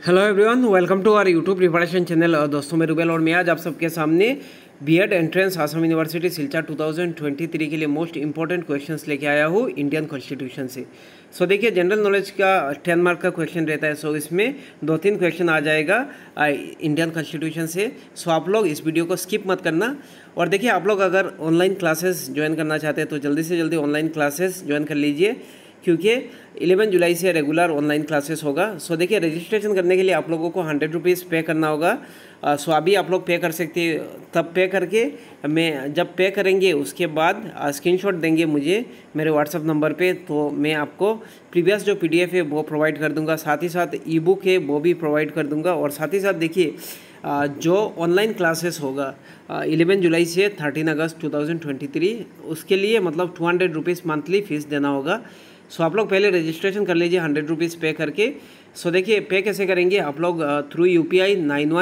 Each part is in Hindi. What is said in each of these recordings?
Hello everyone, welcome to our YouTube preparation channel. दोस्तों मैं रूबेल और मैं आज आप सबके सामने BEd entrance Assam university Silchar 2023 के लिए मोस्ट इंपॉर्टेंट क्वेश्चंस लेके आया हूँ इंडियन कॉन्स्टिट्यूशन से। सो देखिए, जनरल नॉलेज का 10 मार्क का क्वेश्चन रहता है। सो इसमें 2-3 क्वेश्चन आ जाएगा इंडियन कॉन्स्टिट्यूशन से। सो आप लोग इस वीडियो को स्किप मत करना। और देखिए, आप लोग अगर ऑनलाइन क्लासेस ज्वाइन करना चाहते हैं तो जल्दी से जल्दी ऑनलाइन क्लासेस ज्वाइन कर लीजिए, क्योंकि 11 जुलाई से रेगुलर ऑनलाइन क्लासेस होगा। सो देखिए, रजिस्ट्रेशन करने के लिए आप लोगों को 100 रुपीज़ पे करना होगा। सो अभी आप लोग पे कर सकते हैं, तब पे करके मैं जब पे करेंगे उसके बाद स्क्रीनशॉट देंगे मुझे मेरे व्हाट्सअप नंबर पे, तो मैं आपको प्रीवियस जो पीडीएफ है वो प्रोवाइड कर दूंगा, साथ ही साथ ई बुक है वो भी प्रोवाइड कर दूंगा। और साथ ही साथ देखिए, जो ऑनलाइन क्लासेस होगा 11 जुलाई से 13 अगस्त 2023, उसके लिए मतलब 200 रुपीज़ मंथली फ़ीस देना होगा। सो आप लोग पहले रजिस्ट्रेशन कर लीजिए 100 रुपीज़ पे करके। सो देखिए, पे कैसे करेंगे आप लोग, थ्रू UPI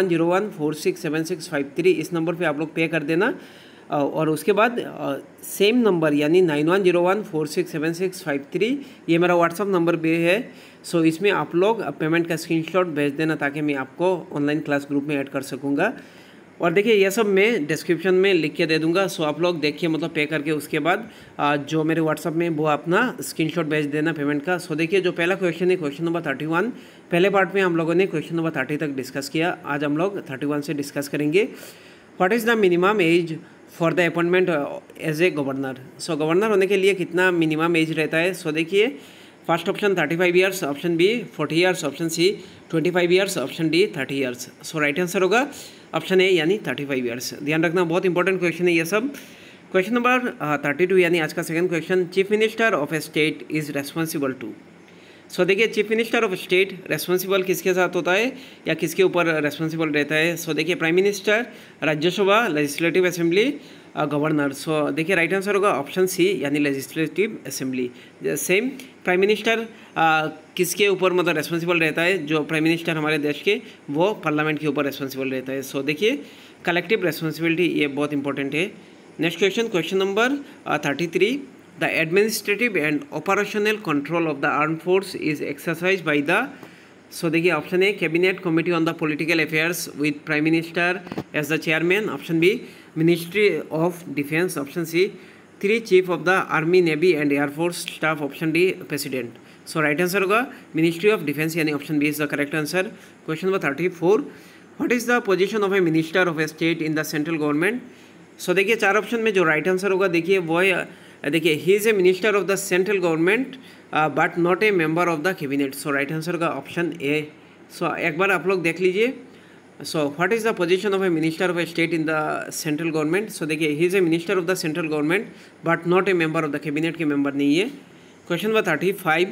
9101467653 इस नंबर पे आप लोग पे कर देना। और उसके बाद सेम नंबर यानी 9101467653 ये मेरा व्हाट्सअप नंबर भी है। सो इसमें आप लोग पेमेंट का स्क्रीनशॉट भेज देना ताकि मैं आपको ऑनलाइन क्लास ग्रुप में ऐड कर सकूँगा। और देखिए, ये सब मैं डिस्क्रिप्शन में लिख के दे दूंगा। सो आप लोग देखिए, मतलब पे करके उसके बाद जो मेरे व्हाट्सअप में वो अपना स्क्रीनशॉट भेज देना पेमेंट का। सो देखिए, जो पहला क्वेश्चन है क्वेश्चन नंबर 31। पहले पार्ट में हम लोगों ने क्वेश्चन नंबर 30 तक डिस्कस किया। आज हम लोग 31 से डिस्कस करेंगे। What is the minimum age for the appointment as a governor. So governor होने के लिए कितना मिनिमम एज रहता है। सो देखिए, first option 35 years, option B 40 years, option C 25 years, option D 30 years. So right answer होगा ऑप्शन ए यानी 35 ईयर्स। ध्यान रखना, बहुत इंपॉर्टेंट क्वेश्चन है ये सब। क्वेश्चन नंबर 32 यानी आज का second question, chief minister of a state is responsible to. So देखिए, chief minister of state responsible किसके साथ होता है या किसके ऊपर रेस्पॉन्सिबल रहता है। सो देखिए, prime minister, Rajya Sabha, legislative assembly, governor. So देखिए, राइट आंसर होगा ऑप्शन सी यानी legislative assembly. Same prime minister किसके ऊपर मतलब रेस्पॉन्सिबल रहता है, जो प्राइम मिनिस्टर हमारे देश के वो पार्लियामेंट के ऊपर रेस्पॉन्सिबल रहता है। सो देखिए, कलेक्टिव रेस्पॉन्सिबिलिटी ये बहुत इंपॉर्टेंट है। Next question, question number 33। The administrative and operational control of the armed force is exercised by the। so देखिए, option A cabinet committee on the political affairs with prime minister as the chairman, option B ministry of defence, option C 3 chief of the army, navy and air force staff, option D president. So right answer होगा मिनिस्ट्री ऑफ डिफेंस यानी option B is the correct answer. Question number 34। What is the position of a minister of a state in the central government. So देखिए, 4 ऑप्शन में जो राइट आंसर होगा देखिए वो है, देखिए, he is a minister of the central government but not a member of the cabinet. So right answer का ऑप्शन ए। सो एक बार आप लोग देख लीजिए। So what is the position of a minister of a state in the central government. So देखिए, he is a minister of the central government but not a member of the cabinet के मेंबर नहीं है। Question number 35।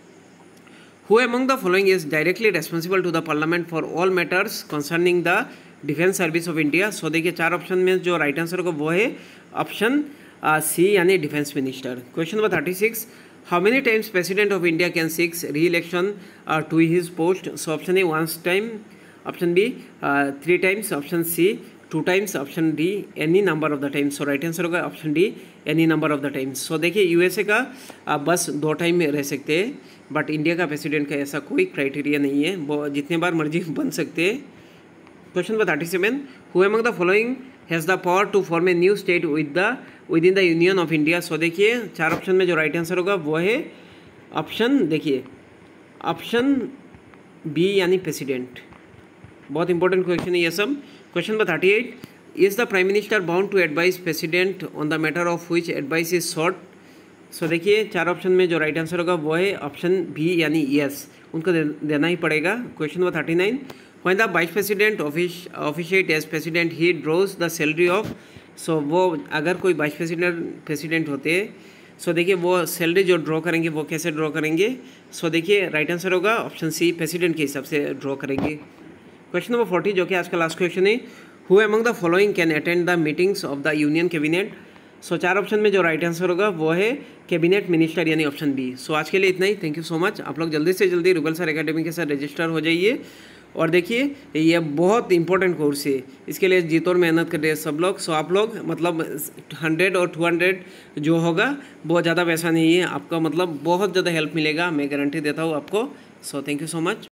Who among the following is directly responsible to the parliament for all matters concerning the defence service of India. So देखिए, 4 ऑप्शन में जो राइट आंसर होगा वो है ऑप्शन सी यानी defence minister. Question number 36। How many times president of India can seeks reelection to his post. So option A 1 time, option B 3 times, option C 2 times, option D any number of the times. So right answer होगा option D any number of the times. So देखिए, यूएसए का बस 2 टाइम में रह सकते हैं, बट इंडिया का प्रेसिडेंट का ऐसा कोई क्राइटेरिया नहीं है, वो जितने बार मर्जी बन सकते हैं। Question number 37। Who among the following has the power to form a new state within the union of India. So देखिए, 4 ऑप्शन में जो राइट आंसर होगा वो है ऑप्शन, देखिए ऑप्शन बी यानी प्रेसिडेंट। बहुत इंपॉर्टेंट क्वेश्चन है ये सब। Question number 38। Is the prime minister bound to advise president on the matter of which advice is sought. So देखिए, 4 ऑप्शन में जो राइट आंसर होगा वो है ऑप्शन बी यानी यस, उनको देना ही पड़ेगा। Question number 39। When the vice president officiate as president, he draws the salary of। So वो अगर कोई वाइस प्रेसिडेंट होते हैं, सो देखिए वो सैलरी जो ड्रॉ करेंगे वो कैसे ड्रॉ करेंगे। सो देखिए, राइट आंसर होगा ऑप्शन सी, प्रेसिडेंट के हिसाब से ड्रॉ करेंगे। क्वेश्चन नंबर 40 जो कि आज का लास्ट क्वेश्चन है, who among the following can attend the meetings of the union cabinet. So 4 option में जो राइट आंसर होगा वो है कैबिनेट मिनिस्टर यानी ऑप्शन बी। सो आज के लिए इतना ही। Thank you so much. आप लोग जल्दी से जल्दी रूबेल सर एकेडमी के साथ रजिस्टर हो जाइए। और देखिए, ये बहुत इंपॉर्टेंट कोर्स है, इसके लिए जी तौर मेहनत कर रहे हैं सब लोग। सो आप लोग मतलब 100 और 200 जो होगा बहुत ज़्यादा पैसा नहीं है आपका, मतलब बहुत ज़्यादा हेल्प मिलेगा, मैं गारंटी देता हूँ आपको। So thank you so much.